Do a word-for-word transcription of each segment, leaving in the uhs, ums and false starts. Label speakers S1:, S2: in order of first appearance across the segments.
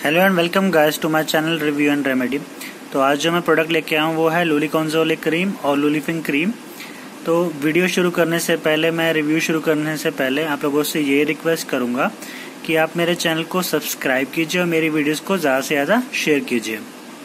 S1: Hello and welcome guys to my channel review and remedy. तो आज जो मैं प्रोडक्ट लेके आया हूँ वो है लुलिकॉनज़ोले क्रीम और लुलिफिन क्रीम। तो वीडियो शुरू करने से पहले, मैं रिव्यू शुरू करने से पहले आप लोगों से ये रिक्वेस्ट करूँगा कि आप मेरे चैनल को सब्सक्राइब कीजिए और मेरी वीडियोज़ को ज़्यादा से ज़्यादा शेयर कीजिए।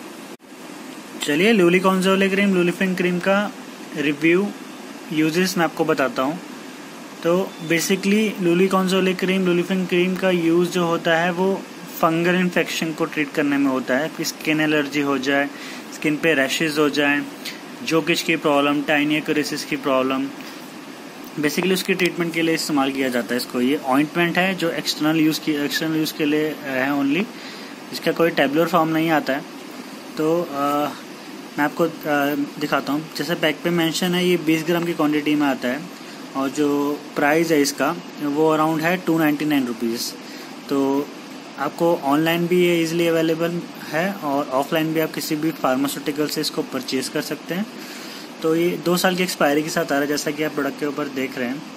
S1: चलिए लुलिकॉनज़ोले क्रीम लुलिफिन क्रीम का रिव्यू यूजेस मैं आपको बताता हूँ। तो basically luliconazole cream Lulifin cream का यूज़ जो होता है वो फंगल इन्फेक्शन को ट्रीट करने में होता है कि स्किन एलर्जी हो जाए, स्किन पे रैशेज हो जाए, जोकिच की प्रॉब्लम, टाइनियोकोरिसिस की प्रॉब्लम, बेसिकली उसकी ट्रीटमेंट के लिए इस्तेमाल किया जाता है इसको। ये ऑइंटमेंट है जो एक्सटर्नल यूज़ की एक्सटर्नल यूज़ के लिए है ओनली, इसका कोई टैबलेट फॉर्म नहीं आता है। तो आ, मैं आपको आ, दिखाता हूँ। जैसे पैक पे मेंशन है ये बीस ग्राम की क्वांटिटी में आता है और जो प्राइस है इसका वो अराउंड है टू नाइन्टी नाइन रुपीज़। तो आपको ऑनलाइन भी ये इजीली अवेलेबल है और ऑफलाइन भी आप किसी भी फार्मास्यूटिकल से इसको परचेज कर सकते हैं। तो ये दो साल की एक्सपायरी के साथ आ रहा है, जैसा कि आप प्रोडक्ट के ऊपर देख रहे हैं।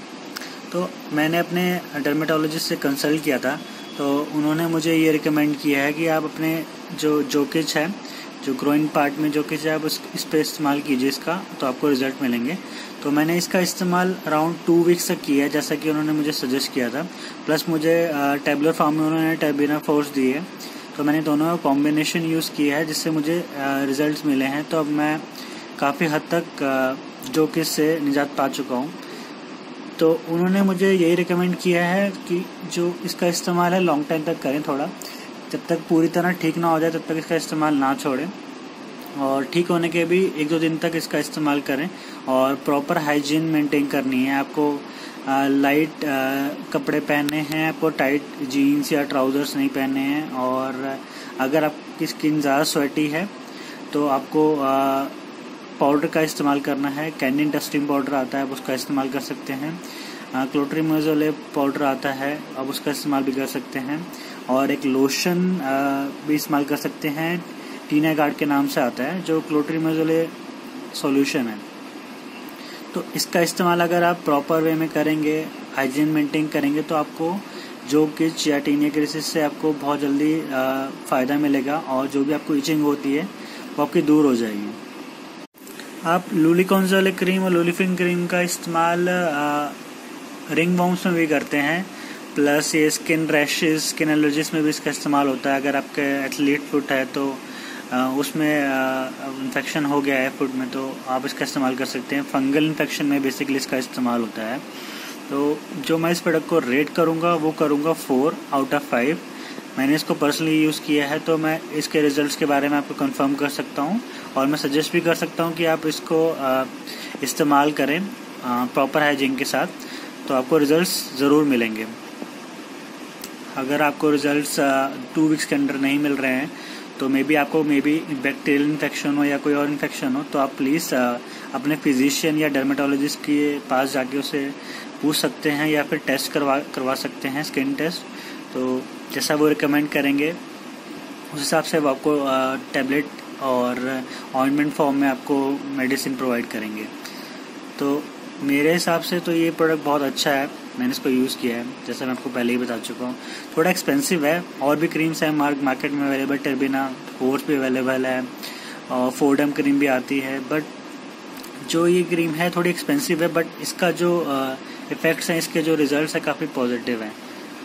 S1: तो मैंने अपने डर्मेटोलॉजिस्ट से कंसल्ट किया था, तो उन्होंने मुझे ये रिकमेंड किया है कि आप अपने जो जोकिच है, जो ग्रोइन पार्ट में जोकिच है, आप उस इस पर इस्तेमाल कीजिए इसका, तो आपको रिजल्ट मिलेंगे। तो मैंने इसका इस्तेमाल अराउंड टू वीक्स तक किया है, जैसा कि उन्होंने मुझे सजेस्ट किया था। प्लस मुझे टैबलेट फॉर्म में उन्होंने टेबिना फोर्स दी है, तो मैंने दोनों का कॉम्बिनेशन यूज़ किया है जिससे मुझे रिजल्ट्स मिले हैं। तो अब मैं काफ़ी हद तक जोकिच से निजात पा चुका हूँ। तो उन्होंने मुझे यही रिकमेंड किया है कि जो इसका इस्तेमाल है लॉन्ग टाइम तक करें, थोड़ा जब तक पूरी तरह ठीक ना हो जाए तब तक इसका इस्तेमाल ना छोड़ें, और ठीक होने के भी एक दो दिन तक इसका इस्तेमाल करें। और प्रॉपर हाइजीन मेंटेन करनी है आपको। आ, लाइट आ, कपड़े पहनने हैं आपको, टाइट जीन्स या ट्राउज़र्स नहीं पहनने हैं। और अगर आपकी स्किन ज़्यादा स्वेटी है तो आपको आ, पाउडर का इस्तेमाल करना है। कैंडिन डस्टिंग पाउडर आता है, आप उसका इस्तेमाल कर सकते हैं। क्लोट्रिमोजोले पाउडर आता है, आप उसका इस्तेमाल भी कर सकते हैं। और एक लोशन भी इस्तेमाल कर सकते हैं, टीना गार्ड के नाम से आता है, जो क्लोट्रिमोजोले सॉल्यूशन है। तो इसका इस्तेमाल अगर आप प्रॉपर वे में करेंगे, हाइजीन मेंटेन करेंगे, तो आपको जोकिच या टाइनियोकोरिसिस से आपको बहुत जल्दी फ़ायदा मिलेगा और जो भी आपको इचिंग होती है वो आपकी दूर हो जाएगी। आप लुलिकॉनज़ोले क्रीम और लुलिफिन क्रीम का इस्तेमाल रिंगवर्म्स में भी करते हैं, प्लस ये स्किन रैशेज, स्किन एलर्जीज में भी इसका इस्तेमाल होता है। अगर आपके एथलीट फुट है तो उसमें इन्फेक्शन हो गया है फुट में, तो आप इसका इस्तेमाल कर सकते हैं। फंगल इन्फेक्शन में बेसिकली इसका इस्तेमाल होता है। तो जो मैं इस प्रोडक्ट को रेट करूँगा वो करूँगा फोर आउट ऑफ फाइव। मैंने इसको पर्सनली यूज़ किया है, तो मैं इसके रिजल्ट्स के बारे में आपको कंफर्म कर सकता हूँ और मैं सजेस्ट भी कर सकता हूँ कि आप इसको इस्तेमाल करें प्रॉपर हाइजीन के साथ, तो आपको रिजल्ट्स ज़रूर मिलेंगे। अगर आपको रिजल्ट्स टू वीक्स के अंदर नहीं मिल रहे हैं तो मे बी आपको मे बी बैक्टीरियल इन्फेक्शन हो या कोई और इन्फेक्शन हो, तो आप प्लीज़ अपने फिजिशियन या डर्मेटोलॉजिस्ट के पास जाके उसे पूछ सकते हैं या फिर टेस्ट करवा करवा सकते हैं, स्किन टेस्ट। तो जैसा वो रिकमेंड करेंगे उस हिसाब से वो आपको टैबलेट और ऑइंटमेंट फॉर्म में आपको मेडिसिन प्रोवाइड करेंगे। तो मेरे हिसाब से तो ये प्रोडक्ट बहुत अच्छा है, मैंने इसको यूज़ किया है, जैसा मैं आपको पहले ही बता चुका हूँ। थोड़ा एक्सपेंसिव है, और भी क्रीम्स हैं मार्केट में अवेलेबल, टेबिना फोर्स भी अवेलेबल है और फोर्डम क्रीम भी आती है, बट जो ये क्रीम है थोड़ी एक्सपेंसिव है, बट इसका जो इफ़ेक्ट्स हैं, इसके जो रिजल्ट्स हैं काफ़ी पॉजिटिव हैं।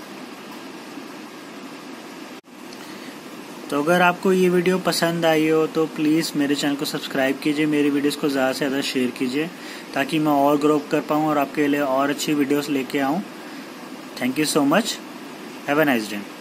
S1: तो अगर आपको ये वीडियो पसंद आई हो तो प्लीज़ मेरे चैनल को सब्सक्राइब कीजिए, मेरी वीडियोस को ज़्यादा से ज़्यादा शेयर कीजिए ताकि मैं और ग्रो कर पाऊँ और आपके लिए और अच्छी वीडियोस लेके आऊँ। Thank you so much, have a nice day.